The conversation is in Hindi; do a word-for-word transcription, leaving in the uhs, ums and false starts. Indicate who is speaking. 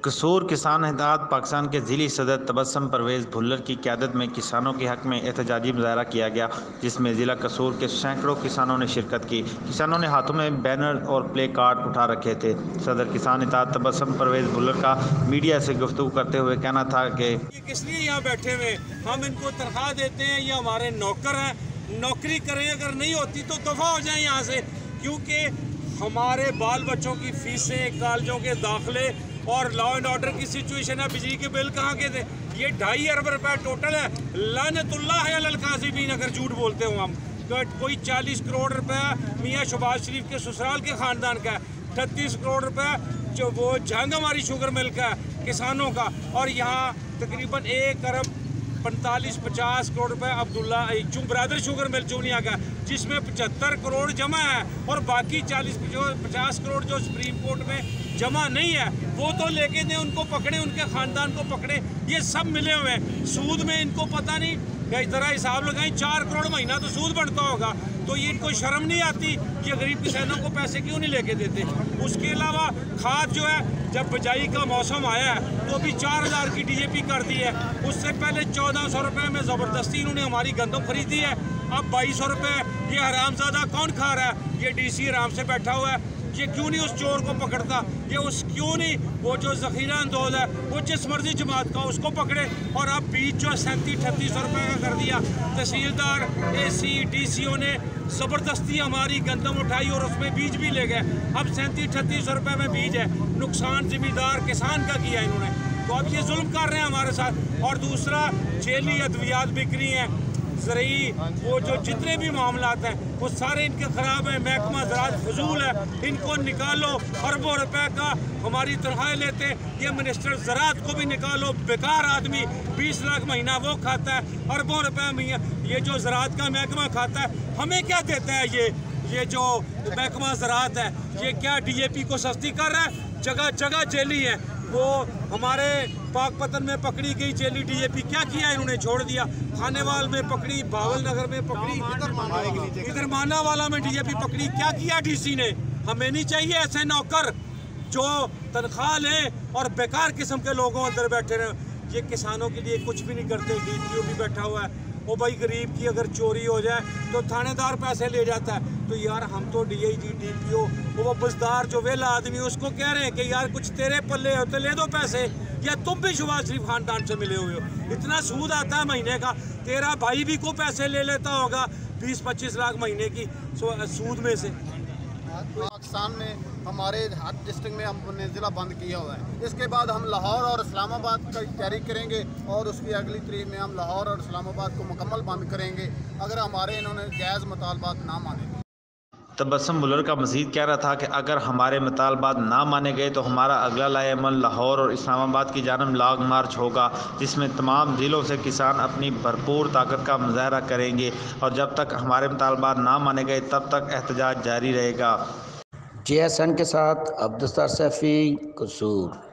Speaker 1: कसूर किसान इत्तेहाद पाकिस्तान के ज़िली सदर तबस्सुम परवेज़ भुल्लर की क़यादत में किसानों के हक़ में एहतजाजी मुज़ाहरा किया गया, जिसमें ज़िला कसूर के सैकड़ों किसानों ने शिरकत की। किसानों ने हाथों में बैनर और प्ले कार्ड उठा रखे थे। सदर किसान इत्तेहाद तबस्सुम परवेज़ भुल्लर का मीडिया से गुफ्तगू करते हुए कहना था कि
Speaker 2: ये किस लिए यहाँ बैठे हुए, हम इनको तनख्वाह देते हैं, ये हमारे नौकर हैं, नौकरी करें, अगर नहीं होती तो दफ़ा हो जाए यहाँ से, क्योंकि हमारे बाल बच्चों की फीसें, कॉलेजों के दाखिले और लॉ एंड ऑर्डर की सिचुएशन है। बिजली के बिल कहाँ के थे? ये ढाई अरब रुपए टोटल है। लानतुल्लाह अलल काज़िबीन, अगर झूठ बोलते हो हम तो कोई चालीस करोड़ रुपए मियाँ शहबाज शरीफ के ससुराल के ख़ानदान का है, छत्तीस करोड़ रुपए जो वो जंग हमारी शुगर मिल का है किसानों का, और यहाँ तकरीबन एक अरब पैंतालीस पचास करोड़ रुपए अब्दुल्ला चुम ब्रदर शुगर मिल चूनिया का, जिसमें पचहत्तर करोड़ जमा है और बाकी चालीस पचास करोड़ जो सुप्रीम कोर्ट में जमा नहीं है वो तो लेके दें, उनको पकड़े, उनके ख़ानदान को पकड़े। ये सब मिले हुए हैं सूद में, इनको पता नहीं, इस तरह हिसाब लगाएं चार करोड़ महीना तो सूद बढ़ता होगा, तो ये इनको शर्म नहीं आती कि गरीब किसानों को पैसे क्यों नहीं लेके देते। उसके अलावा खाद जो है, जब बिजाई का मौसम आया है तो अभी चार हज़ार की डीएपी कर दी है, उससे पहले चौदह सौ रुपये में ज़बरदस्ती इन्होंने हमारी गंदम खरीदी है, अब बाईस सौ रुपये। ये हरामजादा कौन खा रहा है? ये डीसी आराम से बैठा हुआ है। ये क्यों नहीं उस चोर को पकड़ता? ये उस क्यों नहीं वो जो ज़ख़ीरा अंदोज है वो जिस मर्जी जमात का उसको पकड़े? और अब बीज जो सैंतीस अठतीस सौ रुपये का कर दिया। तहसीलदार, एसी, डीसीओ ने ज़बरदस्ती हमारी गंदम उठाई और उसमें बीज भी ले गए। अब सैंतीस अठतीस सौ रुपये में बीज है, नुकसान ज़िम्मेदार किसान का किया इन्होंने। तो अब ये जुल्म कर रहे हैं हमारे साथ। और दूसरा, जेली अद्वियात बिक रही हैं, ज़रूरी वो जो जितने भी मामलात हैं वो सारे इनके ख़राब हैं। महकमा ज़राअत फजूल है, इनको निकालो। अरबों रुपए का हमारी तनख्वाह लेते, ये मिनिस्टर ज़राअत को भी निकालो। बेकार आदमी बीस लाख महीना वो खाता है, अरबों रुपए में ये जो ज़राअत का महकमा खाता है। हमें क्या देता है ये ये जो महकमा ज़राअत है? ये क्या डीएपी को सस्ती कर रहा है? जगह जगह जेली है। वो हमारे पाकपतन में पकड़ी गई जेली डीएपी क्या किया इन्होंने? छोड़ दिया। खानेवाल में पकड़ी, भावल नगर में पकड़ी, इधर मानावाला में डीएपी पकड़ी। क्या किया डीसी ने? हमें नहीं चाहिए ऐसे नौकर जो तनख्वाह लें और बेकार किस्म के लोगों अंदर बैठे रहे। ये किसानों के लिए कुछ भी नहीं करते। डीपीओ भी बैठा हुआ है। वो भाई गरीब की अगर चोरी हो जाए तो थानेदार पैसे ले जाता है। तो यार हम तो डीआईजी, डीपीओ, वो बसदार जो वेला आदमी उसको कह रहे हैं कि यार कुछ तेरे पल्ले हो तो ले दो पैसे, या तुम भी शहबाज शरीफ खानदान से मिले हुए हो। इतना सूद आता है महीने का, तेरा भाई भी को पैसे ले लेता होगा बीस पच्चीस लाख महीने की सूद में से।
Speaker 3: पाकिस्तान में हमारे हर डिस्ट्रिक्ट में हमने ज़िला बंद किया हुआ है। इसके बाद हम लाहौर और इस्लामाबाद की तैयारी करेंगे और उसकी अगली तारीख में हम लाहौर और इस्लामाबाद को मुकम्मल बंद करेंगे अगर हमारे इन्होंने जायज़ मुतालबात ना माने।
Speaker 1: तबस्सुम भुल्लर का मज़ीद कह रहा था कि अगर हमारे मुतालबात ना माने गए तो हमारा अगला लाएमल लाहौर और इस्लामाबाद की जानब लॉन्ग मार्च होगा, जिसमें तमाम ज़िलों से किसान अपनी भरपूर ताकत का मुजाहरा करेंगे और जब तक हमारे मुतालबात ना माने गए तब तक एहतजाज जारी रहेगा।
Speaker 4: जे एस एन के साथ अब्दुस्तार सैफी, कसूर।